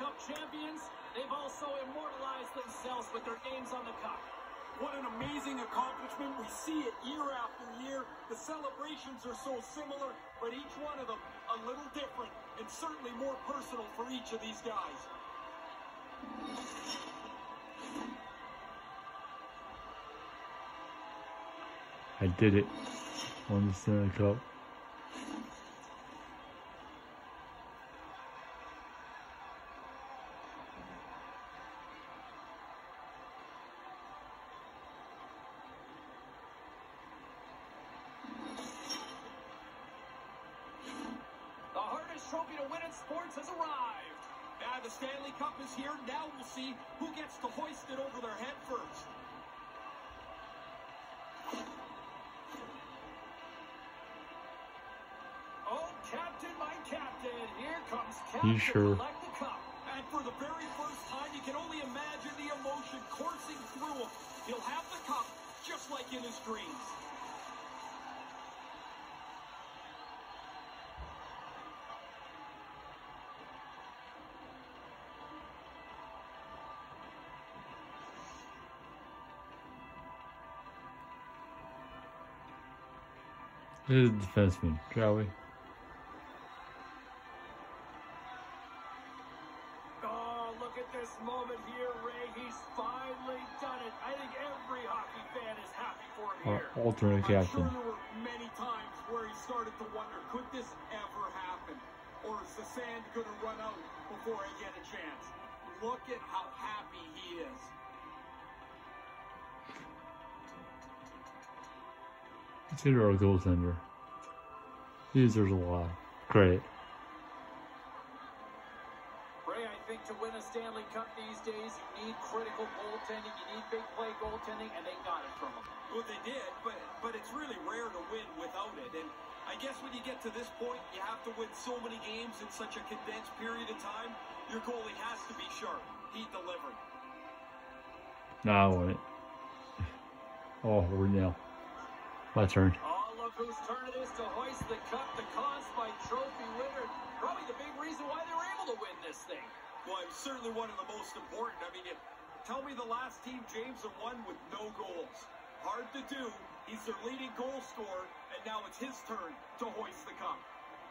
Cup champions, they've also immortalized themselves with their names on the cup. What an amazing accomplishment. We see it year after year. The celebrations are so similar, but each one of them a little different, and certainly more personal for each of these guys. I did it. Won the Stanley Cup. The hardest trophy to win in sports has arrived. The Stanley Cup is here. Now we'll see who gets to hoist it over their head first. Oh, Captain, my Captain. Here comes Captain You sure? to collect the cup. And for the very first time, you can only imagine the emotion coursing through him. He'll have the cup just like in his dreams. This is the defenseman, shall we? Oh, look at this moment here, Ray. He's finally done it. I think every hockey fan is happy for him Our here. alternate captain. I'm sure there were many times where he started to wonder, could this ever happen? Or is the sand going to run out before I get a chance? Look at how happy he is. Consider our goaltender. He deserves a lot of credit. Ray, I think to win a Stanley Cup these days, you need critical goaltending, you need big play goaltending, and they got it from him. Well, they did, but it's really rare to win without it. And I guess when you get to this point, you have to win so many games in such a condensed period of time. Your goalie has to be sharp. He delivered. Nah, I want it. Oh, we're now. My turn. Oh, look whose turn it is to hoist the cup, the Conn Smythe Trophy winner. Probably the big reason why they were able to win this thing. Well, it's certainly one of the most important. I mean, tell me the last team James have won with no goals. Hard to do. He's their leading goal scorer, and now it's his turn to hoist the cup.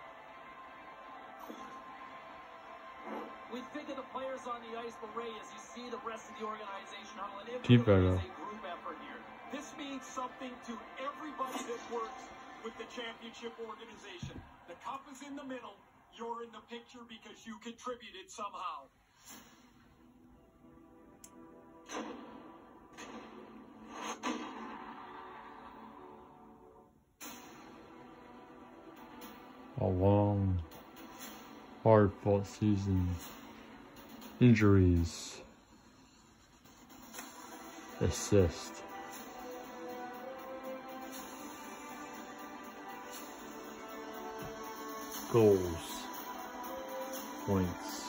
We think of the players on the ice, but Ray, as you see the rest of the organization huddling in, Team it photo. is a group effort here. This means something to everybody that works with the championship organization. The cup is in the middle. You're in the picture because you contributed somehow. A long, hard-fought season. Injuries. Assist. Goals. Points.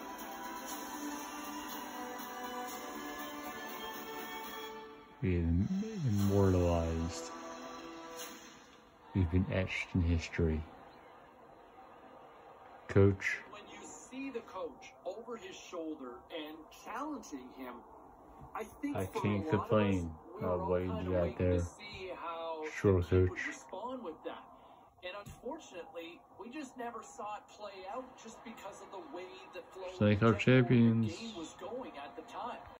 We've been immortalized. We've been etched in history. Coach. When you see the coach over his shoulder and challenging him, I think I for can't a lot complain of us, we were about all what you kind of got waiting there. to see how Sure, he would coach. respond with that. And unfortunately, we just never saw it play out just because of the way that flow Stanley Cup champions. game was